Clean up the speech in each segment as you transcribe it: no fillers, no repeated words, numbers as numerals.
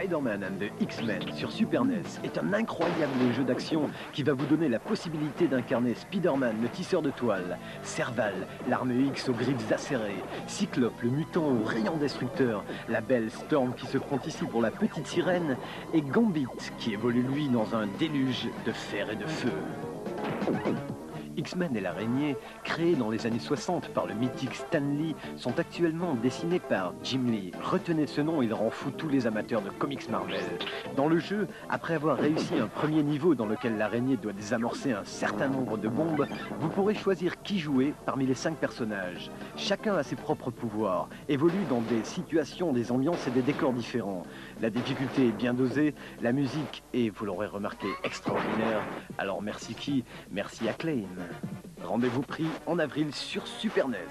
Spider-Man and the X-Men sur Super NES est un incroyable jeu d'action qui va vous donner la possibilité d'incarner Spider-Man, le tisseur de toile, Serval, l'arme X aux griffes acérées, Cyclope, le mutant aux rayons destructeurs, la belle Storm qui se prend ici pour la petite sirène, et Gambit qui évolue lui dans un déluge de fer et de feu. X-Men et l'araignée, créés dans les années 60 par le mythique Stan Lee, sont actuellement dessinés par Jim Lee. Retenez ce nom, il rend fou tous les amateurs de comics Marvel. Dans le jeu, après avoir réussi un premier niveau dans lequel l'araignée doit désamorcer un certain nombre de bombes, vous pourrez choisir qui jouer parmi les 5 personnages. Chacun a ses propres pouvoirs, évolue dans des situations, des ambiances et des décors différents. La difficulté est bien dosée, la musique est, vous l'aurez remarqué, extraordinaire. Alors merci qui? Merci Acclaim. Rendez-vous pris en avril sur Super NES.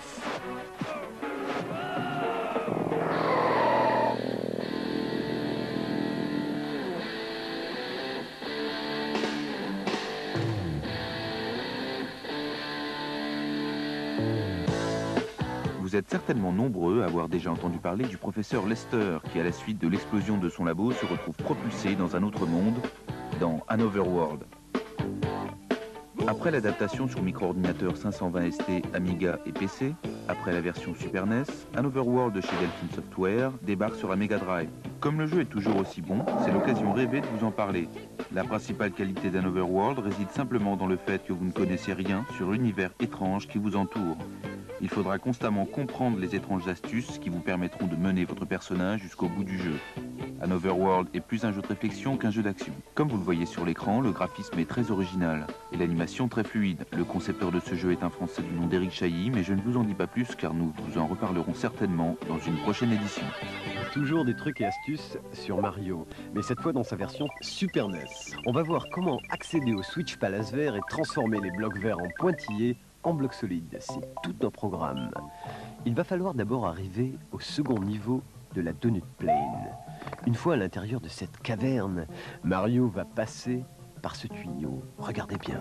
Vous êtes certainement nombreux à avoir déjà entendu parler du professeur Lester qui, à la suite de l'explosion de son labo, se retrouve propulsé dans un autre monde, dans Another World. Après l'adaptation sur micro-ordinateur 520 ST, Amiga et PC, après la version Super NES, Another World de chez Delphin Software débarque sur la Mega Drive. Comme le jeu est toujours aussi bon, c'est l'occasion rêvée de vous en parler. La principale qualité d'Another World réside simplement dans le fait que vous ne connaissez rien sur l'univers étrange qui vous entoure. Il faudra constamment comprendre les étranges astuces qui vous permettront de mener votre personnage jusqu'au bout du jeu. Another World est plus un jeu de réflexion qu'un jeu d'action. Comme vous le voyez sur l'écran, le graphisme est très original et l'animation très fluide. Le concepteur de ce jeu est un Français du nom d'Éric Chailly, mais je ne vous en dis pas plus car nous vous en reparlerons certainement dans une prochaine édition. Toujours des trucs et astuces sur Mario, mais cette fois dans sa version Super NES. On va voir comment accéder au Switch Palace vert et transformer les blocs verts en pointillés en blocs solides. C'est tout un programme. Il va falloir d'abord arriver au second niveau de la Donut Plane. Une fois à l'intérieur de cette caverne, Mario va passer par ce tuyau. Regardez bien.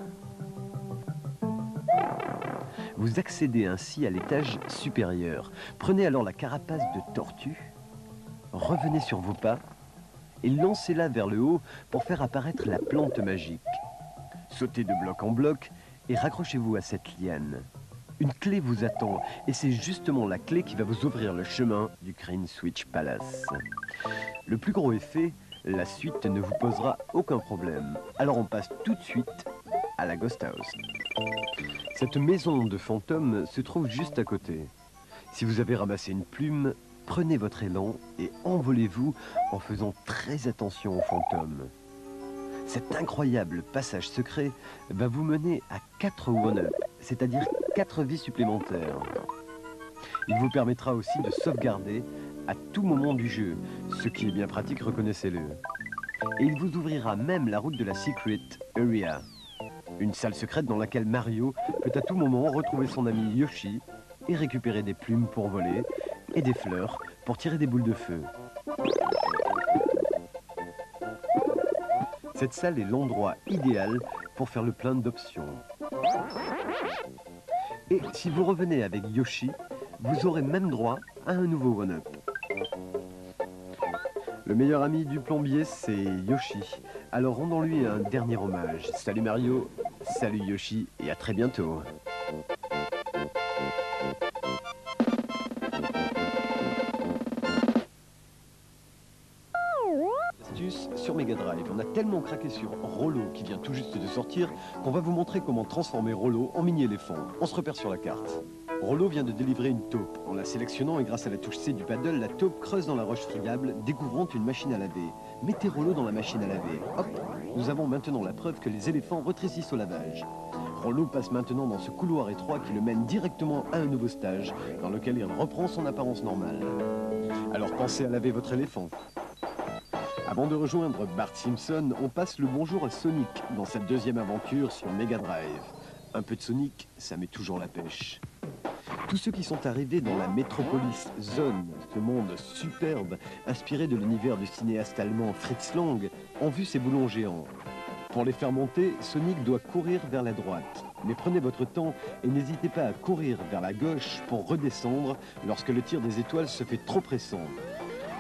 Vous accédez ainsi à l'étage supérieur. Prenez alors la carapace de tortue, revenez sur vos pas et lancez-la vers le haut pour faire apparaître la plante magique. Sautez de bloc en bloc et raccrochez-vous à cette liane. Une clé vous attend, et c'est justement la clé qui va vous ouvrir le chemin du Green Switch Palace. Le plus gros effet, la suite ne vous posera aucun problème. Alors on passe tout de suite à la Ghost House. Cette maison de fantômes se trouve juste à côté. Si vous avez ramassé une plume, prenez votre élan et envolez-vous en faisant très attention aux fantômes. Cet incroyable passage secret va vous mener à 4 one-up, c'est-à-dire 4 vies supplémentaires. Il vous permettra aussi de sauvegarder à tout moment du jeu, ce qui est bien pratique, reconnaissez-le. Et il vous ouvrira même la route de la Secret Area, une salle secrète dans laquelle Mario peut à tout moment retrouver son ami Yoshi et récupérer des plumes pour voler et des fleurs pour tirer des boules de feu. Cette salle est l'endroit idéal pour faire le plein d'options. Et si vous revenez avec Yoshi, vous aurez même droit à un nouveau one-up. Le meilleur ami du plombier, c'est Yoshi. Alors rendons-lui un dernier hommage. Salut Mario, salut Yoshi et à très bientôt. Sur Mega Drive, on a tellement craqué sur Rollo qui vient tout juste de sortir qu'on va vous montrer comment transformer Rollo en mini-éléphant. On se repère sur la carte. Rollo vient de délivrer une taupe. En la sélectionnant et grâce à la touche C du paddle, la taupe creuse dans la roche friable, découvrant une machine à laver. Mettez Rollo dans la machine à laver. Hop, nous avons maintenant la preuve que les éléphants rétrécissent au lavage. Rollo passe maintenant dans ce couloir étroit qui le mène directement à un nouveau stage, dans lequel il reprend son apparence normale. Alors pensez à laver votre éléphant. Avant de rejoindre Bart Simpson, on passe le bonjour à Sonic dans sa deuxième aventure sur Mega Drive. Un peu de Sonic, ça met toujours la pêche. Tous ceux qui sont arrivés dans la Metropolis Zone, ce monde superbe, inspiré de l'univers du cinéaste allemand Fritz Lang, ont vu ces boulons géants. Pour les faire monter, Sonic doit courir vers la droite. Mais prenez votre temps et n'hésitez pas à courir vers la gauche pour redescendre lorsque le tir des étoiles se fait trop pressant.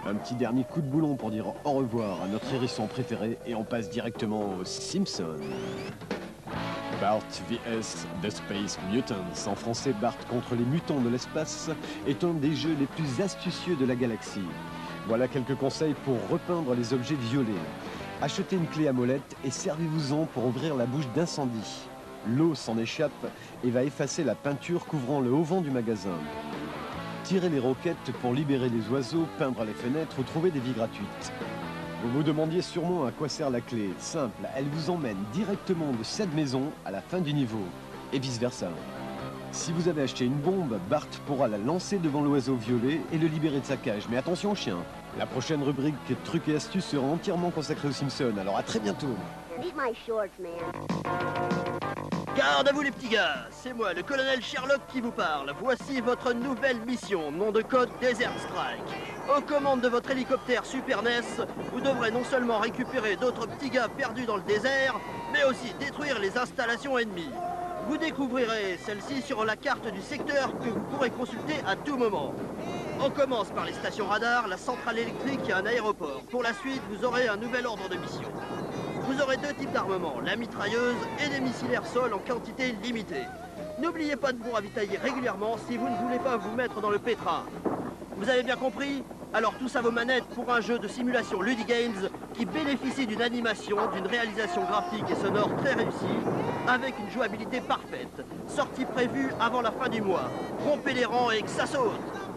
Un petit dernier coup de boulon pour dire au revoir à notre hérisson préféré et on passe directement aux Simpsons. Bart vs The Space Mutants. En français, Bart contre les mutants de l'espace est un des jeux les plus astucieux de la galaxie. Voilà quelques conseils pour repeindre les objets violets. Achetez une clé à molette et servez-vous-en pour ouvrir la bouche d'incendie. L'eau s'en échappe et va effacer la peinture couvrant le haut-vent du magasin. Tirez les roquettes pour libérer les oiseaux, peindre les fenêtres ou trouver des vies gratuites. Vous vous demandiez sûrement à quoi sert la clé. Simple, elle vous emmène directement de cette maison à la fin du niveau, et vice-versa. Si vous avez acheté une bombe, Bart pourra la lancer devant l'oiseau violet et le libérer de sa cage. Mais attention au chien. La prochaine rubrique trucs et astuces sera entièrement consacrée aux Simpsons. Alors à très bientôt. Leave my shorts, man. Garde à vous les petits gars, c'est moi, le colonel Sherlock qui vous parle. Voici votre nouvelle mission, nom de code Desert Strike. Aux commandes de votre hélicoptère Super NES, vous devrez non seulement récupérer d'autres petits gars perdus dans le désert, mais aussi détruire les installations ennemies. Vous découvrirez celle-ci sur la carte du secteur que vous pourrez consulter à tout moment. On commence par les stations radars, la centrale électrique et un aéroport. Pour la suite, vous aurez un nouvel ordre de mission. Vous aurez deux types d'armement, la mitrailleuse et des missiles air-sol en quantité limitée. N'oubliez pas de vous ravitailler régulièrement si vous ne voulez pas vous mettre dans le pétrin. Vous avez bien compris? Alors tous à vos manettes pour un jeu de simulation Ludigames qui bénéficie d'une animation, d'une réalisation graphique et sonore très réussie, avec une jouabilité parfaite. Sortie prévue avant la fin du mois. Rompez les rangs et que ça saute!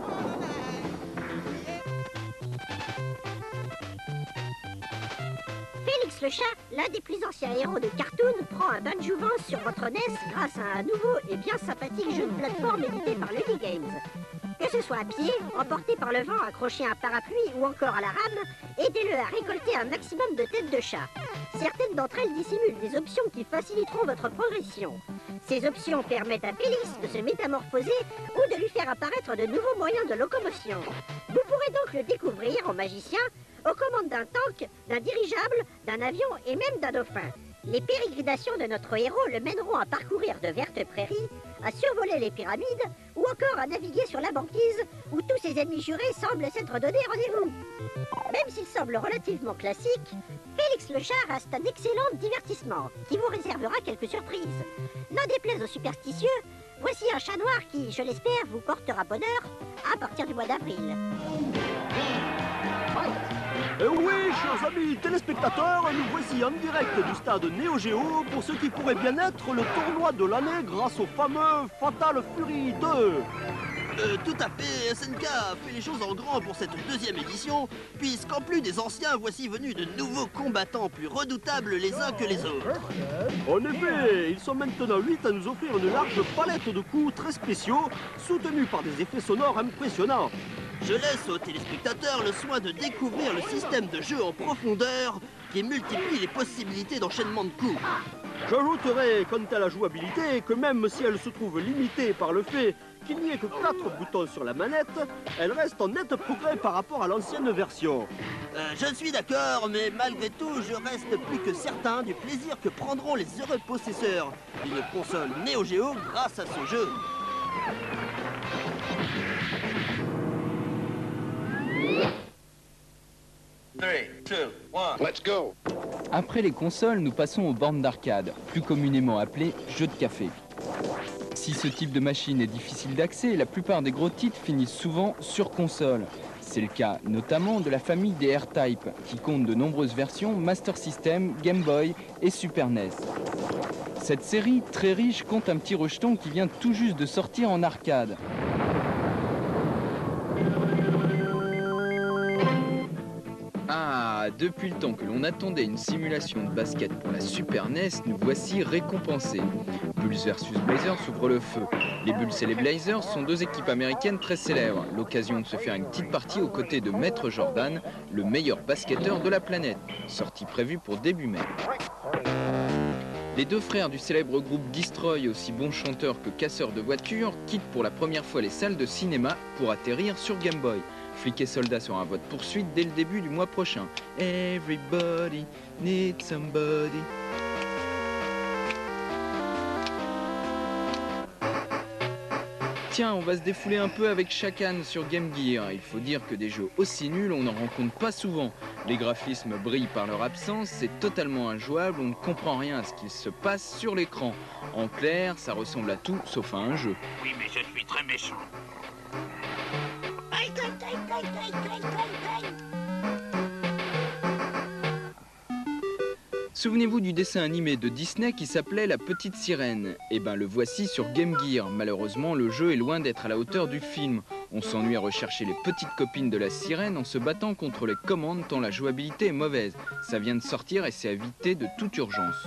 Félix le chat, l'un des plus anciens héros de Cartoon, prend un bain de jouvence sur votre NES grâce à un nouveau et bien sympathique jeu de plateforme édité par Ludigames. Que ce soit à pied, emporté par le vent, accroché à un parapluie ou encore à la rame, aidez-le à récolter un maximum de têtes de chat. Certaines d'entre elles dissimulent des options qui faciliteront votre progression. Ces options permettent à Félix de se métamorphoser ou de lui faire apparaître de nouveaux moyens de locomotion. Vous pourrez donc le découvrir en magicien, aux commandes d'un tank, d'un dirigeable, d'un avion et même d'un dauphin. Les pérégrinations de notre héros le mèneront à parcourir de vertes prairies, à survoler les pyramides ou encore à naviguer sur la banquise où tous ses ennemis jurés semblent s'être donné rendez-vous. Même s'il semble relativement classique, Félix le chat reste un excellent divertissement qui vous réservera quelques surprises. N'en déplaise aux superstitieux, voici un chat noir qui, je l'espère, vous portera bonheur à partir du mois d'avril. Oui, chers amis téléspectateurs, nous voici en direct du stade Neo Geo pour ce qui pourrait bien être le tournoi de l'année grâce au fameux Fatal Fury 2. Tout à fait, SNK a fait les choses en grand pour cette deuxième édition, puisqu'en plus des anciens, voici venus de nouveaux combattants plus redoutables les uns que les autres. En effet, ils sont maintenant 8 à nous offrir une large palette de coups très spéciaux, soutenus par des effets sonores impressionnants. Je laisse aux téléspectateurs le soin de découvrir le système de jeu en profondeur qui multiplie les possibilités d'enchaînement de coups. J'ajouterai quant à la jouabilité que même si elle se trouve limitée par le fait qu'il n'y ait que 4 boutons sur la manette, elle reste en net progrès par rapport à l'ancienne version. Je suis d'accord, mais malgré tout, je reste plus que certain du plaisir que prendront les heureux possesseurs d'une console Neo Geo grâce à ce jeu. Let's go. Après les consoles, nous passons aux bornes d'arcade, plus communément appelées jeux de café. Si ce type de machine est difficile d'accès, la plupart des gros titres finissent souvent sur console. C'est le cas notamment de la famille des R-Type, qui compte de nombreuses versions Master System, Game Boy et Super NES. Cette série, très riche, compte un petit rejeton qui vient tout juste de sortir en arcade. Ah, depuis le temps que l'on attendait une simulation de basket pour la Super NES, nous voici récompensés. Bulls vs Blazers s'ouvre le feu. Les Bulls et les Blazers sont deux équipes américaines très célèbres. L'occasion de se faire une petite partie aux côtés de Maître Jordan, le meilleur basketteur de la planète. Sortie prévue pour début mai. Les deux frères du célèbre groupe Destroy, aussi bons chanteurs que casseurs de voitures, quittent pour la première fois les salles de cinéma pour atterrir sur Game Boy. Flics et soldats sera un vote poursuite dès le début du mois prochain. Everybody needs somebody. Tiens, on va se défouler un peu avec Shakan sur Game Gear. Il faut dire que des jeux aussi nuls, on n'en rencontre pas souvent. Les graphismes brillent par leur absence, c'est totalement injouable, on ne comprend rien à ce qu'il se passe sur l'écran. En clair, ça ressemble à tout sauf à un jeu. Oui, mais je suis très méchant. Souvenez-vous du dessin animé de Disney qui s'appelait La Petite Sirène. Eh ben le voici sur Game Gear. Malheureusement, le jeu est loin d'être à la hauteur du film. On s'ennuie à rechercher les petites copines de la sirène en se battant contre les commandes tant la jouabilité est mauvaise. Ça vient de sortir et c'est à éviter de toute urgence.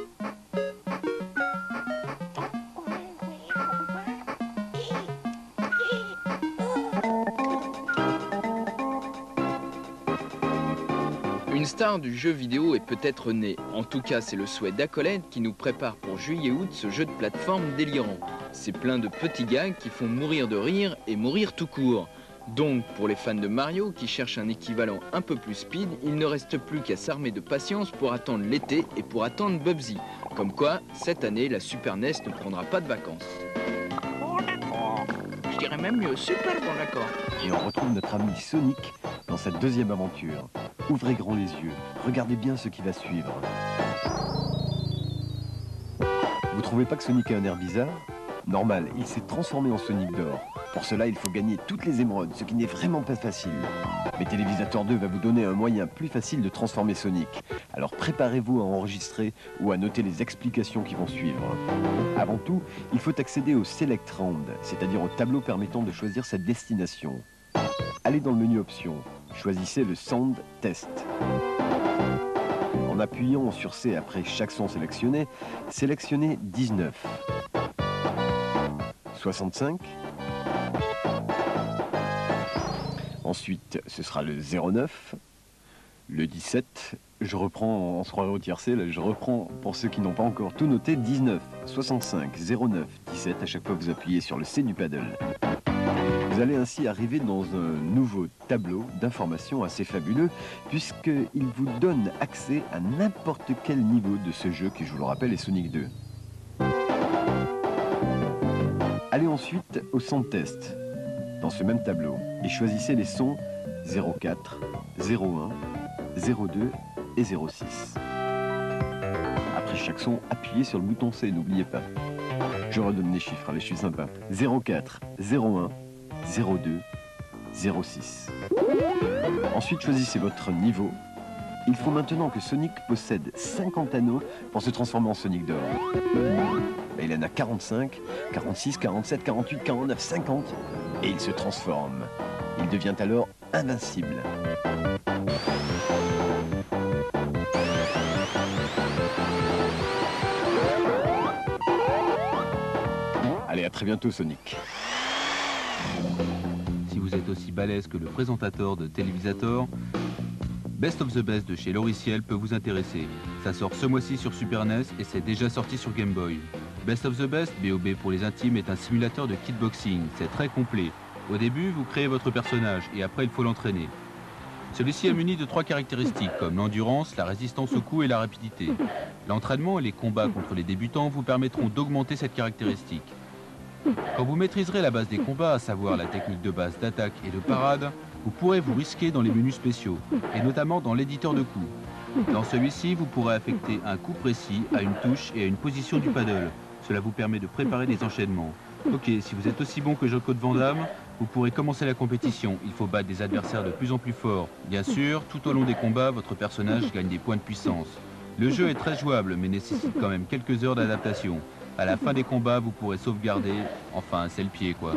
Une star du jeu vidéo est peut-être née. En tout cas, c'est le souhait d'Accolade qui nous prépare pour juillet-août ce jeu de plateforme délirant. C'est plein de petits gags qui font mourir de rire et mourir tout court. Donc, pour les fans de Mario qui cherchent un équivalent un peu plus speed, il ne reste plus qu'à s'armer de patience pour attendre l'été et pour attendre Bubsy. Comme quoi, cette année, la Super NES ne prendra pas de vacances. Bon d'accord. Je dirais même mieux, super bon d'accord. Et on retrouve notre ami Sonic dans cette deuxième aventure. Ouvrez grand les yeux, regardez bien ce qui va suivre. Vous trouvez pas que Sonic a un air bizarre? Normal, il s'est transformé en Sonic d'or. Pour cela, il faut gagner toutes les émeraudes, ce qui n'est vraiment pas facile. Mais Télévisateur 2 va vous donner un moyen plus facile de transformer Sonic. Alors préparez-vous à enregistrer ou à noter les explications qui vont suivre. Avant tout, il faut accéder au Select Round, c'est-à-dire au tableau permettant de choisir sa destination. Allez dans le menu Options, choisissez le Sound Test. En appuyant sur C après chaque son sélectionné, sélectionnez 19, 65. Ensuite, ce sera le 09, le 17. Je reprends, on se croirait au tiercé, là, je reprends pour ceux qui n'ont pas encore tout noté, 19, 65, 09, 17. À chaque fois, vous appuyez sur le C du paddle. Vous allez ainsi arriver dans un nouveau tableau d'informations assez fabuleux, puisqu'il vous donne accès à n'importe quel niveau de ce jeu qui, je vous le rappelle, est Sonic 2. Allez ensuite au son test, dans ce même tableau, et choisissez les sons 04, 01, 02 et 06. Après chaque son, appuyez sur le bouton C, n'oubliez pas. Je redonne les chiffres, allez, je suis sympa. 04, 01, 02, 06. Ensuite, choisissez votre niveau. Il faut maintenant que Sonic possède 50 anneaux pour se transformer en Sonic d'or. Il en a 45, 46, 47, 48, 49, 50 et il se transforme. Il devient alors invincible. Allez, à très bientôt Sonic. Si vous êtes aussi balèze que le présentateur de Télévisateur, Best of the Best de chez Loriciel peut vous intéresser. Ça sort ce mois-ci sur Super NES et c'est déjà sorti sur Game Boy. Best of the Best, BOB pour les intimes, est un simulateur de kickboxing. C'est très complet. Au début, vous créez votre personnage et après, il faut l'entraîner. Celui-ci est muni de 3 caractéristiques comme l'endurance, la résistance au coup et la rapidité. L'entraînement et les combats contre les débutants vous permettront d'augmenter cette caractéristique. Quand vous maîtriserez la base des combats, à savoir la technique de base d'attaque et de parade, vous pourrez vous risquer dans les menus spéciaux, et notamment dans l'éditeur de coups. Dans celui-ci, vous pourrez affecter un coup précis à une touche et à une position du paddle. Cela vous permet de préparer des enchaînements. Ok, si vous êtes aussi bon que Jean-Claude Van Damme, vous pourrez commencer la compétition. Il faut battre des adversaires de plus en plus forts. Bien sûr, tout au long des combats, votre personnage gagne des points de puissance. Le jeu est très jouable, mais nécessite quand même quelques heures d'adaptation. À la fin des combats, vous pourrez sauvegarder. Enfin, c'est le pied, quoi.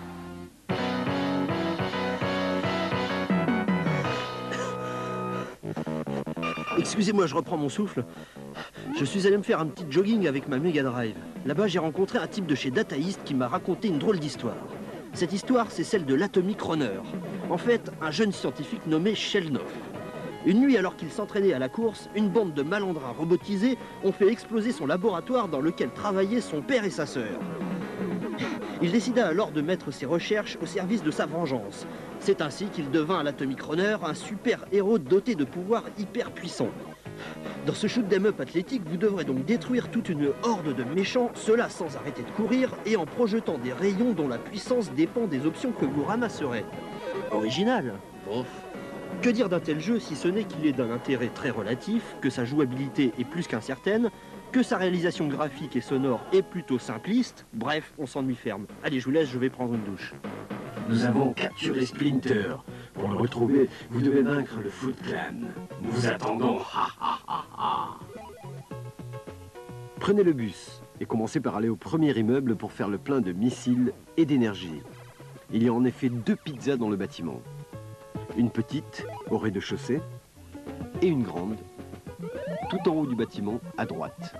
Excusez-moi, je reprends mon souffle. Je suis allé me faire un petit jogging avec ma Mega Drive. Là-bas, j'ai rencontré un type de chez Data East qui m'a raconté une drôle d'histoire. Cette histoire, c'est celle de l'Atomic Runner. En fait, un jeune scientifique nommé Shelnov. Une nuit, alors qu'il s'entraînait à la course, une bande de malandrins robotisés ont fait exploser son laboratoire dans lequel travaillaient son père et sa sœur. Il décida alors de mettre ses recherches au service de sa vengeance. C'est ainsi qu'il devint à l'Atomic Runner un super héros doté de pouvoirs hyper puissants. Dans ce shoot 'em up athlétique, vous devrez donc détruire toute une horde de méchants, cela sans arrêter de courir et en projetant des rayons dont la puissance dépend des options que vous ramasserez. Original. Bof. Que dire d'un tel jeu si ce n'est qu'il est d'un intérêt très relatif, que sa jouabilité est plus qu'incertaine, que sa réalisation graphique et sonore est plutôt simpliste, bref, on s'ennuie ferme. Allez, je vous laisse, je vais prendre une douche. Nous avons capturé Splinter. Pour le retrouver, vous devez vaincre le Foot Clan. Nous vous attendons. Prenez le bus et commencez par aller au premier immeuble pour faire le plein de missiles et d'énergie. Il y a en effet 2 pizzas dans le bâtiment. Une petite, au rez-de-chaussée, et une grande, tout en haut du bâtiment, à droite.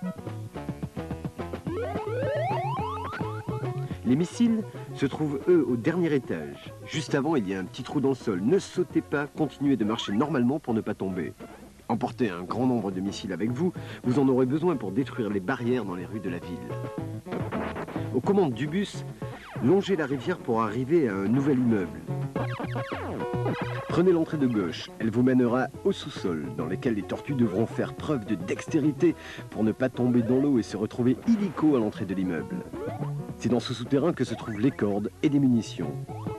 Les missiles se trouvent, eux, au dernier étage. Juste avant, il y a un petit trou dans le sol. Ne sautez pas, continuez de marcher normalement pour ne pas tomber. Emportez un grand nombre de missiles avec vous, vous en aurez besoin pour détruire les barrières dans les rues de la ville. Aux commandes du bus, longez la rivière pour arriver à un nouvel immeuble. Prenez l'entrée de gauche, elle vous mènera au sous-sol, dans lequel les tortues devront faire preuve de dextérité pour ne pas tomber dans l'eau et se retrouver illico à l'entrée de l'immeuble. C'est dans ce souterrain que se trouvent les cordes et des munitions.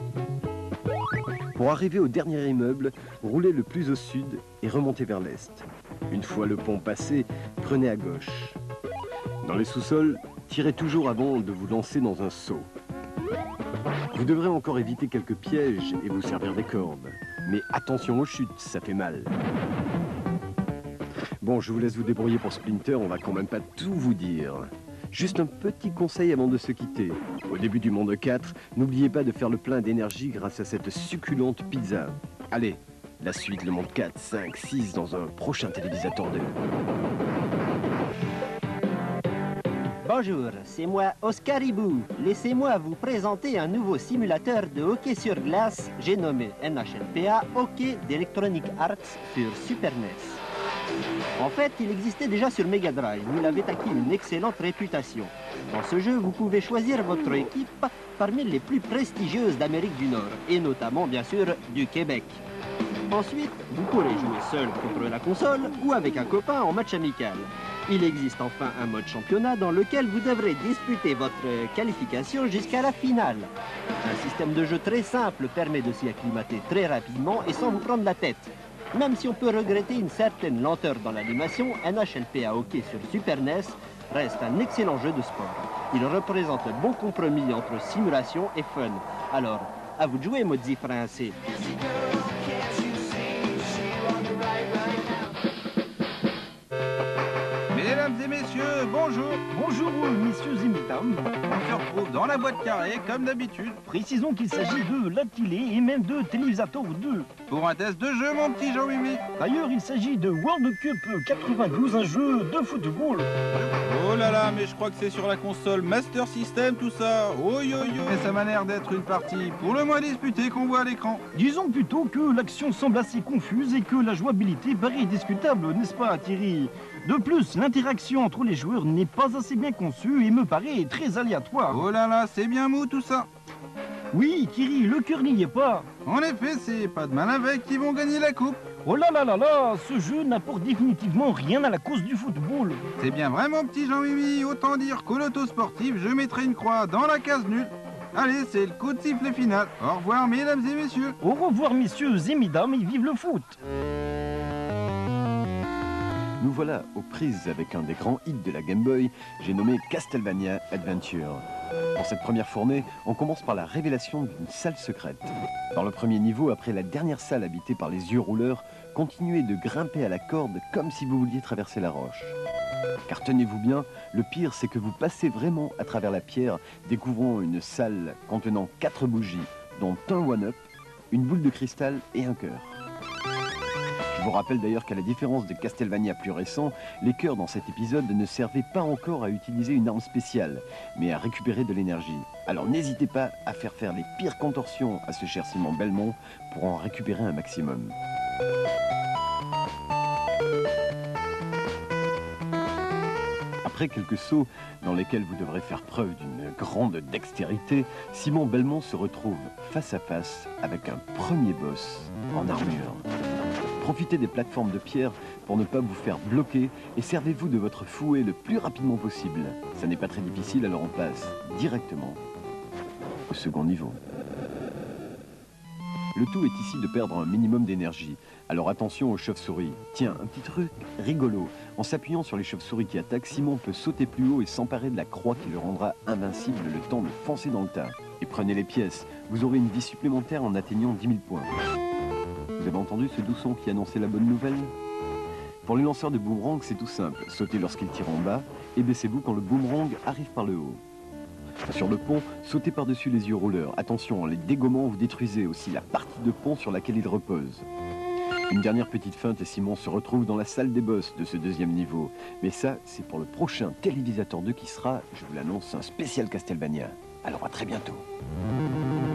Pour arriver au dernier immeuble, roulez le plus au sud et remontez vers l'est. Une fois le pont passé, prenez à gauche. Dans les sous-sols, tirez toujours avant de vous lancer dans un saut. Vous devrez encore éviter quelques pièges et vous servir des cordes. Mais attention aux chutes, ça fait mal. Bon, je vous laisse vous débrouiller pour Splinter, on va quand même pas tout vous dire. Juste un petit conseil avant de se quitter. Au début du monde 4, n'oubliez pas de faire le plein d'énergie grâce à cette succulente pizza. Allez, la suite, le monde 4, 5, 6 dans un prochain Télévisateur 2. Bonjour, c'est moi Oscar Hibou. Laissez-moi vous présenter un nouveau simulateur de hockey sur glace, j'ai nommé NHLPA Hockey d'Electronic Arts sur Super NES. En fait, il existait déjà sur Mega Drive, où il avait acquis une excellente réputation. Dans ce jeu, vous pouvez choisir votre équipe parmi les plus prestigieuses d'Amérique du Nord, et notamment, bien sûr, du Québec. Ensuite, vous pourrez jouer seul contre la console ou avec un copain en match amical. Il existe enfin un mode championnat dans lequel vous devrez disputer votre qualification jusqu'à la finale. Un système de jeu très simple permet de s'y acclimater très rapidement et sans vous prendre la tête. Même si on peut regretter une certaine lenteur dans l'animation, NHLPA Hockey sur Super NES reste un excellent jeu de sport. Il représente un bon compromis entre simulation et fun. Alors, à vous de jouer, maudit français. Mesdames et messieurs, bonjour. Bonjour, messieurs et mesdames. On se retrouve dans la boîte carrée, comme d'habitude, Précisons qu'il s'agit de la télé et même de Télévisateur 2. pour un test de jeu, mon petit Jean-Mimi. D'ailleurs, il s'agit de World Cup 92, un jeu de football. Oh là là, mais je crois que c'est sur la console Master System, tout ça. Oh yo yo. Mais ça m'a l'air d'être une partie pour le moins disputée qu'on voit à l'écran. Disons plutôt que l'action semble assez confuse et que la jouabilité paraît discutable, n'est-ce pas, Thierry? De plus, l'interaction entre les joueurs n'est pas assez bien conçue et me paraît très aléatoire. Oh là là, c'est bien mou tout ça. Oui, Thierry, le cœur n'y est pas. En effet, c'est pas de mal avec qui vont gagner la coupe. Oh là là là là, ce jeu n'apporte définitivement rien à la cause du football. C'est bien vrai, mon petit Jean-Mimi. Autant dire qu'au loto sportif, je mettrai une croix dans la case nulle. Allez, c'est le coup de sifflet final. Au revoir, mesdames et messieurs. Au revoir, messieurs et mesdames, et vive le foot. Nous voilà aux prises avec un des grands hits de la Game Boy, j'ai nommé Castlevania Adventure. Pour cette première fournée, on commence par la révélation d'une salle secrète. Dans le premier niveau, après la dernière salle habitée par les yeux rouleurs, continuez de grimper à la corde comme si vous vouliez traverser la roche. Car tenez-vous bien, le pire c'est que vous passez vraiment à travers la pierre, découvrant une salle contenant 4 bougies, dont un one-up, une boule de cristal et un cœur. Je vous rappelle d'ailleurs qu'à la différence de Castlevania plus récent, les cœurs dans cet épisode ne servaient pas encore à utiliser une arme spéciale, mais à récupérer de l'énergie. Alors n'hésitez pas à faire les pires contorsions à ce cher Simon Belmont pour en récupérer un maximum. Après quelques sauts dans lesquels vous devrez faire preuve d'une grande dextérité, Simon Belmont se retrouve face à face avec un premier boss en armure. Profitez des plateformes de pierre pour ne pas vous faire bloquer et servez-vous de votre fouet le plus rapidement possible. Ça n'est pas très difficile, alors on passe directement au second niveau. Le tout est ici de perdre un minimum d'énergie. Alors attention aux chauves-souris. Tiens, un petit truc rigolo. En s'appuyant sur les chauves-souris qui attaquent, Simon peut sauter plus haut et s'emparer de la croix qui le rendra invincible le temps de foncer dans le tas. Et prenez les pièces. Vous aurez une vie supplémentaire en atteignant 10 000 points. Vous avez entendu ce doux son qui annonçait la bonne nouvelle? Pour les lanceurs de boomerang, c'est tout simple. Sautez lorsqu'ils tirent en bas et baissez-vous quand le boomerang arrive par le haut. Sur le pont, sautez par-dessus les yeux rouleurs. Attention, en les dégommant, vous détruisez aussi la partie de pont sur laquelle il repose. Une dernière petite feinte et Simon se retrouve dans la salle des boss de ce deuxième niveau. Mais ça, c'est pour le prochain Télévisateur 2 qui sera, je vous l'annonce, un spécial Castlevania. Alors à très bientôt.